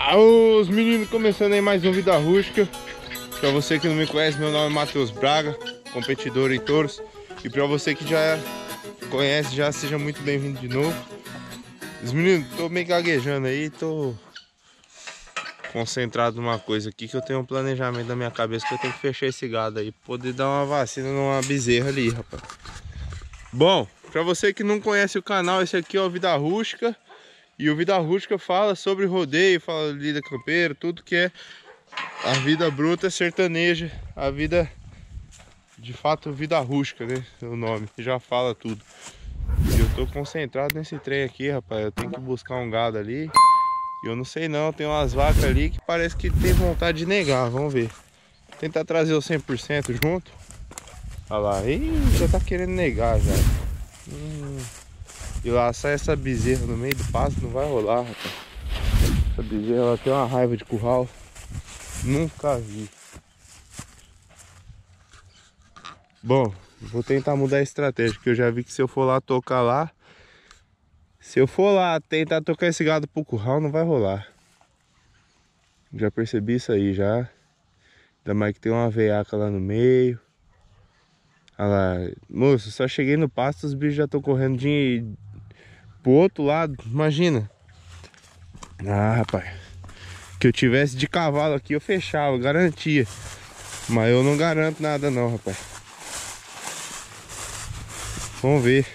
Os meninos, começando aí mais um Vida Rústica. Pra você que não me conhece, meu nome é Matheus Braga, competidor em touros. E pra você que já conhece, já seja muito bem-vindo de novo. Os meninos, tô meio gaguejando aí, tô concentrado numa coisa aqui, que eu tenho um planejamento na minha cabeça, que eu tenho que fechar esse gado aí, poder dar uma vacina numa bezerra ali, rapaz. Bom, pra você que não conhece o canal, esse aqui é o Vida Rústica. E o Vida Rústica fala sobre rodeio, fala lida campeira, tudo que é a vida bruta sertaneja, a vida, de fato, vida rústica, né? O nome, já fala tudo. E eu tô concentrado nesse trem aqui, rapaz. Eu tenho que buscar um gado ali. E eu não sei não, tem umas vacas ali que parece que tem vontade de negar, vamos ver. Tentar trazer o 100% junto. Olha lá, ih, já tá querendo negar já. E laçar essa bezerra no meio do pasto não vai rolar, rapaz. Essa bezerra, ela tem uma raiva de curral. Nunca vi. Bom, vou tentar mudar a estratégia, porque eu já vi que se eu for lá tocar lá, se eu for lá tentar tocar esse gado pro curral, não vai rolar. Já percebi isso aí já. Ainda mais que tem uma veiaca lá no meio. Olha lá, moço, só cheguei no pasto, os bichos já estão correndo pro outro lado, imagina. Ah, rapaz, que eu tivesse de cavalo aqui eu fechava, garantia. Mas eu não garanto nada não, rapaz. Vamos ver.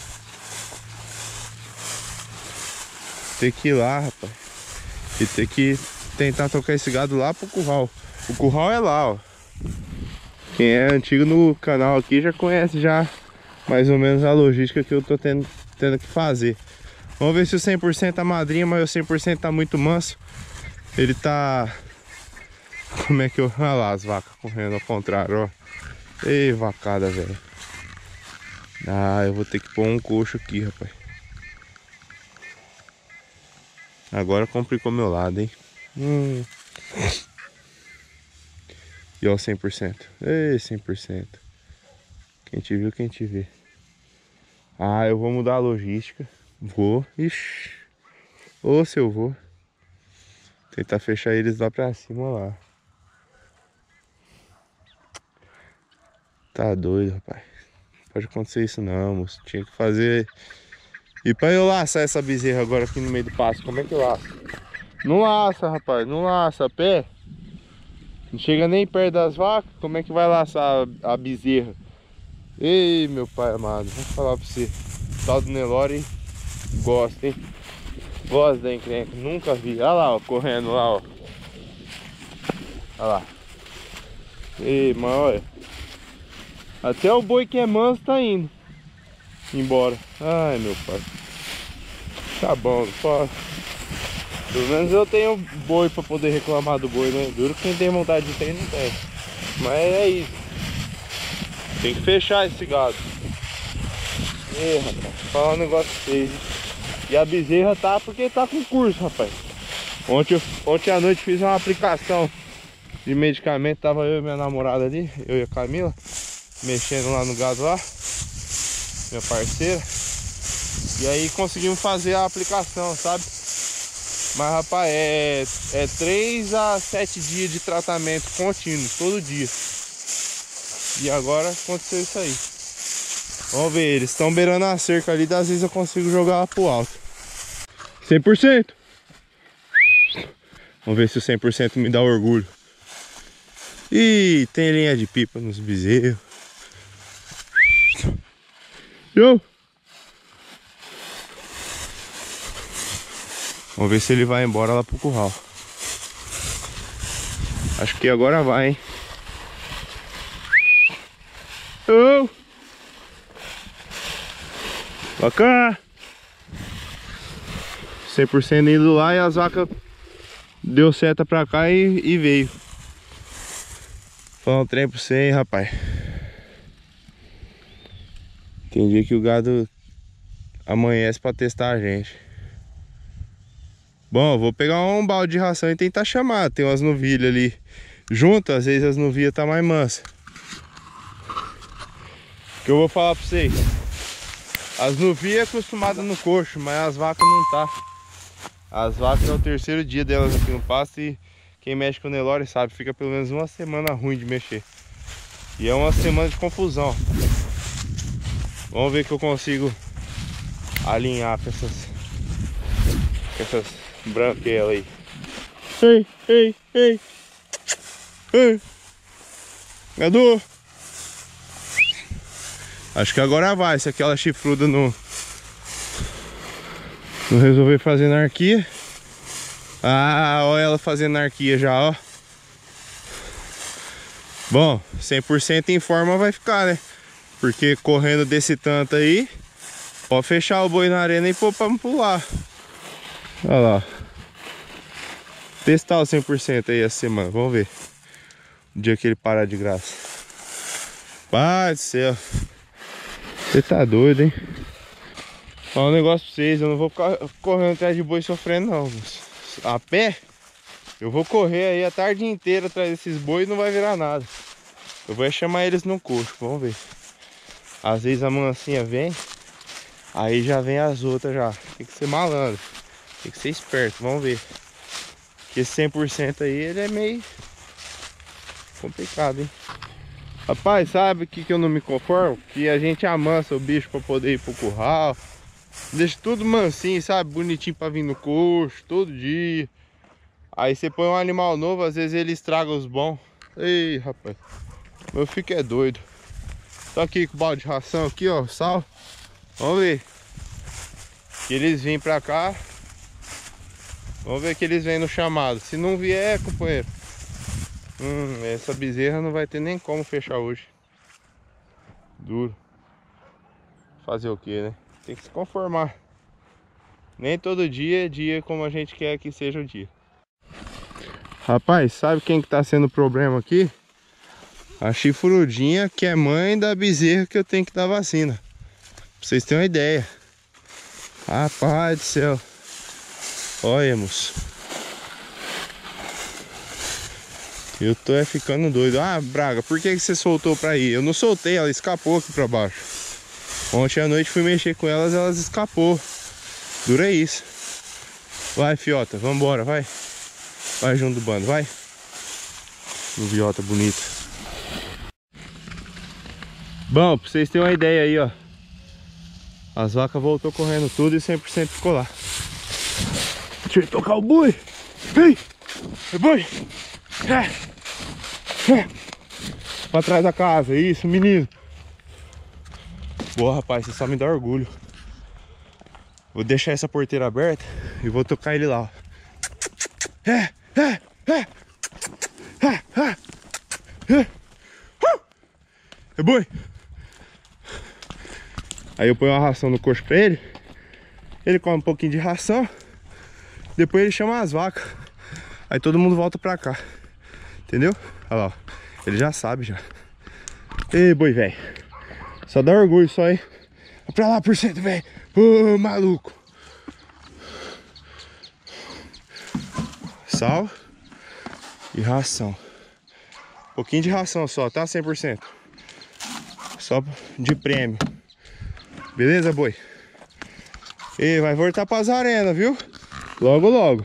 Tem que ir lá, rapaz. E tem que tentar tocar esse gado lá pro curral. O curral é lá, ó. Quem é antigo no canal aqui já conhece já mais ou menos a logística que eu tô tendo que fazer. Vamos ver se o 100% tá madrinha, mas o 100% tá muito manso. Ele tá... Como é que eu... Olha lá as vacas correndo ao contrário, ó. Ei, vacada, velho. Ah, eu vou ter que pôr um coxo aqui, rapaz. Agora complicou meu lado, hein. E ó, 100%. Ei, 100%. Quem te viu, quem te vê. Ah, eu vou mudar a logística. Vou. Ixi. Ô, se eu vou. Tentar fechar eles lá pra cima, lá. Tá doido, rapaz. Não pode acontecer isso não, moço. Tinha que fazer... E pra eu laçar essa bezerra agora aqui no meio do pasto, como é que eu laço? Não laça, rapaz. Não laça a pé. Não chega nem perto das vacas. Como é que vai laçar a bezerra? Ei, meu pai amado. Vou falar pra você. O tal do Nelore gosta, hein? Gosta da encrenca. Nunca vi. Olha lá, ó. Correndo lá, ó. Olha lá. Ei, mas olha. Até o boi que é manso tá indo embora. Ai, meu pai. Tá bom, só... Pelo menos eu tenho boi pra poder reclamar do boi, né? Duro que quem tem vontade de ter, não tem. Mas é isso. Tem que fechar esse gado. Ei, rapaz, vou falar um negócio pra vocês. E a bezerra tá porque tá com curso, rapaz. Ontem à noite fiz uma aplicação de medicamento. Tava eu e minha namorada ali, eu e a Camila, mexendo lá no gado lá, minha parceira. E aí conseguimos fazer a aplicação, sabe? Mas rapaz, é 3 a 7 dias de tratamento contínuo, todo dia. E agora aconteceu isso aí. Vamos ver, eles estão beirando a cerca ali, às vezes eu consigo jogar lá pro alto. 100%. Vamos ver se o 100% me dá orgulho. Ih, tem linha de pipa nos bezerros. Eu. Vamos ver se ele vai embora lá pro curral. Acho que agora vai, hein. Oh. Bacana. 100% indo lá e as vacas deu seta pra cá e veio. Falar um trem pra você, hein, rapaz. Tem dia que o gado amanhece pra testar a gente. Bom, eu vou pegar um balde de ração e tentar chamar. Tem umas novilhas ali junto, às vezes as novilhas tá mais mansas. Que eu vou falar pra vocês. As novilhas é acostumadas no coxo, mas as vacas não tá. As vacas é o terceiro dia delas aqui no pasto e quem mexe com o Nelore sabe, fica pelo menos uma semana ruim de mexer. E é uma semana de confusão. Vamos ver que eu consigo alinhar com essas branquelas aí. Ei, ei, ei. Ei. Gadu. Acho que agora vai, se aquela chifruda não resolver fazer anarquia. Ah, olha ela fazendo anarquia já, ó. Bom, 100% em forma vai ficar, né? Porque correndo desse tanto aí, pode fechar o boi na arena e pôr pra pular. Olha lá. Testar o 100% aí essa semana, vamos ver. O dia que ele parar de graça. Pai do céu. Você tá doido, hein? Fala um negócio pra vocês, eu não vou ficar correndo atrás de boi sofrendo não. A pé, eu vou correr aí a tarde inteira atrás desses boi e não vai virar nada. Eu vou chamar eles no coxo, vamos ver. Às vezes a mansinha vem, aí já vem as outras já. Tem que ser malandro, tem que ser esperto, vamos ver. Porque esse 100% aí, ele é meio complicado, hein? Rapaz, sabe o que eu não me conformo? Que a gente amansa o bicho pra poder ir pro curral. Deixa tudo mansinho, sabe? Bonitinho pra vir no coxo, todo dia. Aí você põe um animal novo, às vezes ele estraga os bons. Ei, rapaz. Meu fico é doido. Tô aqui com o balde de ração aqui, ó, sal. Vamos ver. Que eles vêm pra cá. Vamos ver que eles vêm no chamado. Se não vier, companheiro, essa bezerra não vai ter nem como fechar hoje. Duro. Fazer o que, né? Tem que se conformar. Nem todo dia é dia como a gente quer que seja o dia. Rapaz, sabe quem que tá sendo o problema aqui? A chifrudinha, que é mãe da bezerra que eu tenho que dar vacina. Pra vocês terem uma ideia. Rapaz do céu. Olha, moço. Eu tô ficando doido. Ah, Braga, por que você soltou pra ir? Eu não soltei, ela escapou aqui pra baixo. Ontem à noite fui mexer com elas, elas escapou. Dura isso. Vai, fiota, vambora, vai. Vai junto do bando, vai. Viota bonita. Bom, pra vocês terem uma ideia aí, ó. As vacas voltou correndo tudo e 100% ficou lá. Deixa eu tocar o boi. Ei, boi. Pra trás da casa, isso, menino. Boa, rapaz, você só me dá orgulho. Vou deixar essa porteira aberta e vou tocar ele lá, ó. É boi. Aí eu ponho uma ração no coxo pra ele. Ele come um pouquinho de ração. Depois ele chama as vacas. Aí todo mundo volta pra cá. Entendeu? Olha lá, ó. Ele já sabe já. Ei, boi, velho. Só dá orgulho só, hein? Vai pra lá, por cento, velho. Ô, maluco. Sal e ração. Um pouquinho de ração só, tá? 100%. Só de prêmio. Beleza, boi? E vai voltar pras arenas, viu? Logo, logo.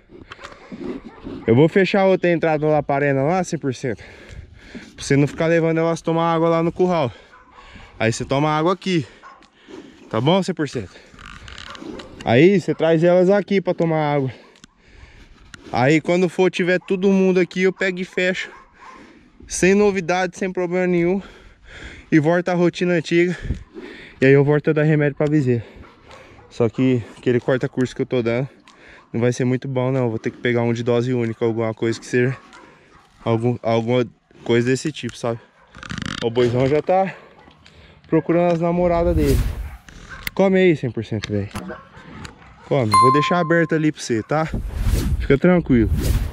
Eu vou fechar outra entrada lá pra arena lá, 100%. Pra você não ficar levando elas tomar água lá no curral. Aí você toma água aqui. Tá bom, 100%? Aí você traz elas aqui pra tomar água. Aí quando for, tiver todo mundo aqui, eu pego e fecho. Sem novidade, sem problema nenhum. E volta a rotina antiga. E aí eu volto a dar remédio pra bezerra. Só que aquele corta-curso que eu tô dando não vai ser muito bom não. Eu vou ter que pegar um de dose única, alguma coisa que seja alguma coisa desse tipo, sabe? O boizão já tá procurando as namoradas dele. Come aí 100%, velho. Come, vou deixar aberto ali pra você, tá? Fica tranquilo.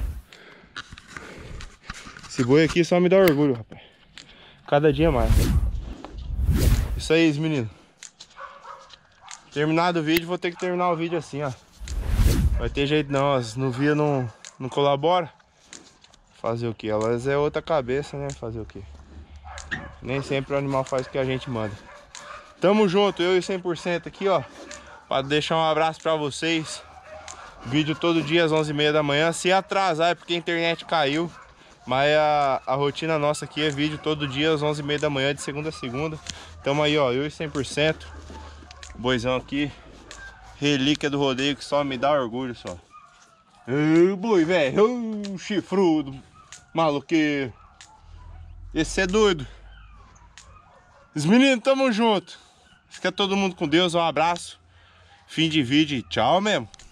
Esse boi aqui só me dá orgulho, rapaz. Cada dia mais. Isso aí, menino. Terminado o vídeo, vou ter que terminar o vídeo assim, ó. Vai ter jeito não, as novias não colaboram. Fazer o que? Elas é outra cabeça, né? Fazer o que? Nem sempre o animal faz o que a gente manda. Tamo junto, eu e 100% aqui, ó. Pra deixar um abraço pra vocês. Vídeo todo dia às 11h30 da manhã. Se atrasar é porque a internet caiu. Mas a rotina nossa aqui é vídeo todo dia às 11h30 da manhã, de segunda a segunda. Tamo aí, ó, eu e 100%. Boizão aqui, relíquia do rodeio que só me dá orgulho só. Ô boi, velho, ô chifrudo, maluqueiro. Esse é doido. Os meninos, tamo junto. Fica todo mundo com Deus, um abraço. Fim de vídeo e tchau mesmo.